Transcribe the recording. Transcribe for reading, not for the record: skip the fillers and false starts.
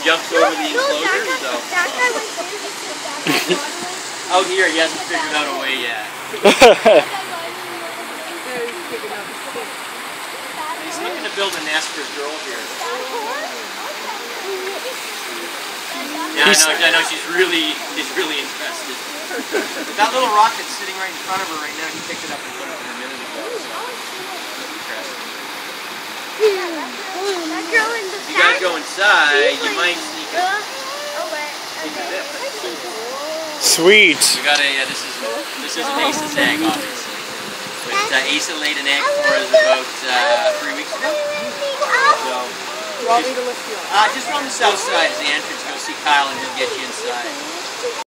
jumps over the enclosure, so. Out here, he hasn't figured out a way yet. He's looking to build a nest for his girl here. Yeah, I know she's really interested. That little rock that's sitting right in front of her right now, he picked it up and put it in a minute ago. If you guys go inside, you might sneak it. Sweet. We got a, this is an Asa's egg, obviously. But Asa laid an egg for us about 3 weeks ago. So, You want me to lift you up? just on the south side is the entrance. Go see Kyle and he'll get you inside.